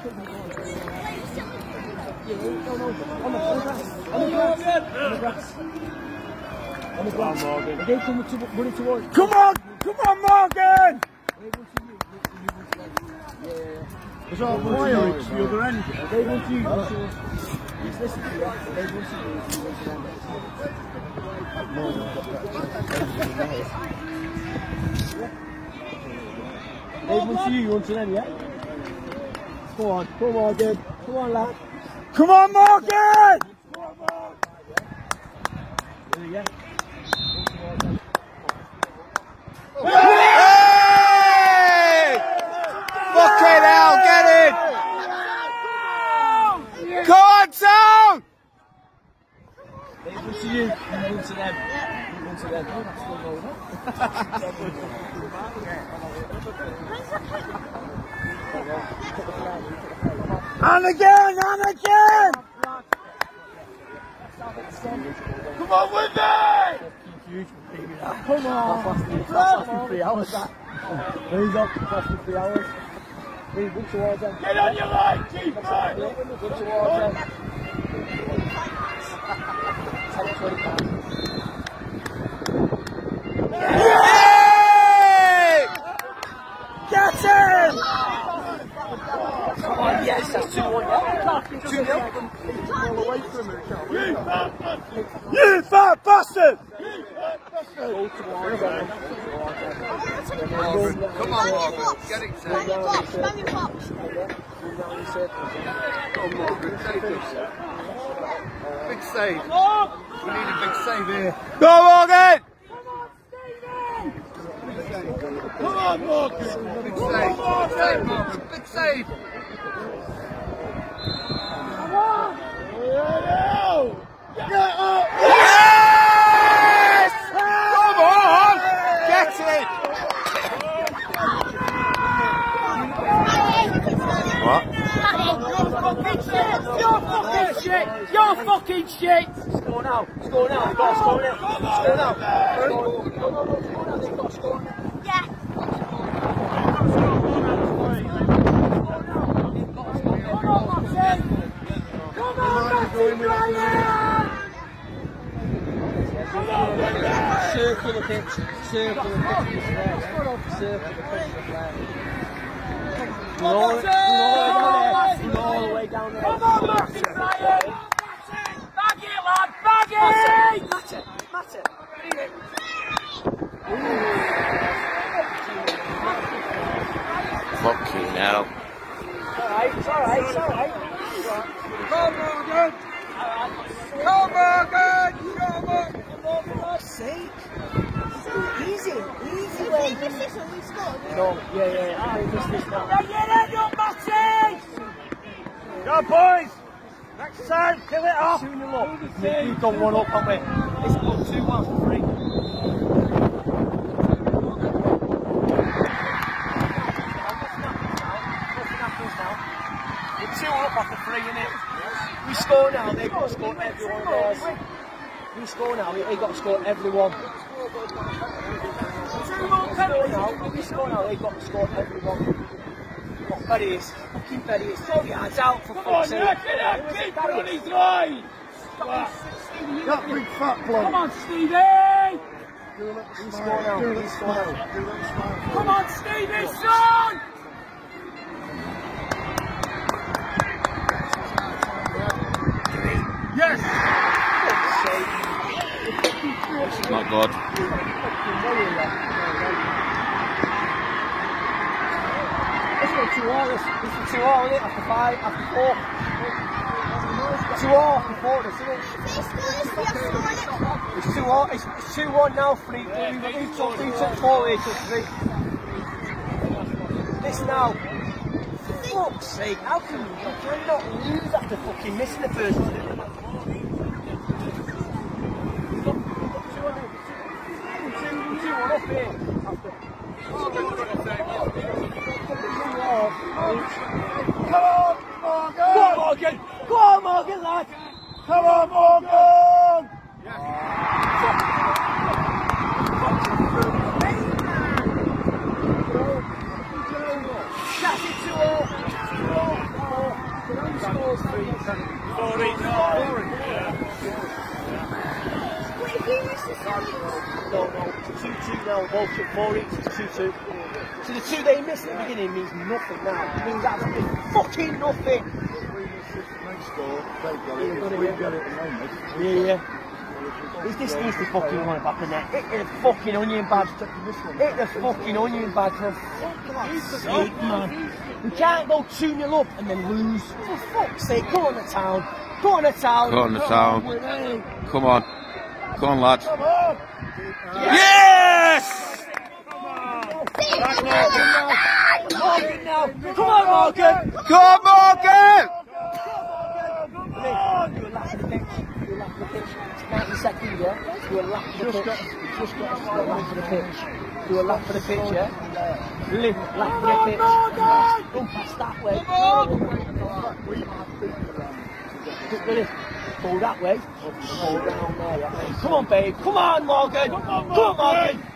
Come on! Come on, Morgan! There's all wire reach the other end. They want you. He's listening to that. They want you. You want to them, yeah? Come on, Morgan. Come on, lad. Come on, Morgan! There you go. Hey! Fucking hell, get in! Come on, Tom! They want to you, you want to them. You want to them. That's still going on. And again! Come on with me! Come on! That's lasting 3 hours, that. He's up, it's lasting 3 hours. Move towards them. Get on your leg, keep right! Move towards them. Yay! Get him! Come on, yes, that's 2-1, yeah? 2-0. You fat bastard! Come on, Morgan, get it set. Big save. We need a big save here. Go, Morgan! Come on, Morgan! Big save. Big save, Morgan. Big save. Come on! Get up! Yes! Come on! Get it! What? You're fucking shit! Score now! Score now! You've got to score now! Score now! You've got to score now! Yeah! Come on, Brian! Circle the pitch. Circle the pitch. Circle the pitch. All the way down there. Come on, Matty, Brian! Bag it, lad! Bag it! Matter. Fucking hell. It's alright. Come Morgan! Come Morgan! Come on! For God's sake. Easy one. No, yeah. I missed this now. Get it up, Matty! Go, boys! Next time, kill it off! We've done one up, haven't we? It's got 2-1 for free. We're 2 up after 3, innit? We score now, they've got to score every one of theirs. We score now, they've got to score every one. We score now, they've got to score every one. What Betty is? Fucking Betty is. Throw your hands out for fuck's sake. Keep on his line! That big fat bloke. Come on, Stevie! We score now, Come on, Stevie, son! Yes! This is not good. This is 2-all, this is 2-all, isn't it? After 5, after 4. 2-all after 4, isn't it? It's 2-all, it's 2-1 now, 3. We took 4, they took 3. This now. For fuck's sake, how can you not lose after fucking missing the first 2? Up here. Go on, Morgan, lad! Come on, Morgan! That's it, 2-all. No, it's 2-2 now, both at 4 each, it's 2-2. So the 2 they missed at the beginning means nothing now. It means absolutely fucking nothing. Yeah. This needs to fucking run back in there. Hit the fucking onion bag. Hit the fucking onion bag for fuck's sake, man. We can't go 2-0 up and then lose. For fuck's sake, go on the town. Go on the town. Go on the town. Come on. Come on, lads. Come on. Yes! Morgan now. Come on, Morgan. Come on, Morgan! Do a lap of the pitch. Do a lap of the pitch. It's 90 seconds, yeah? Do a lap of the pitch. Just got a lap of the pitch. Do a lap of the pitch, yeah? Lap of the pitch. Don't pass that way. Really? Go that way. Go down there, yeah? Come on, babe. Come on, Morgan. Come on, Morgan.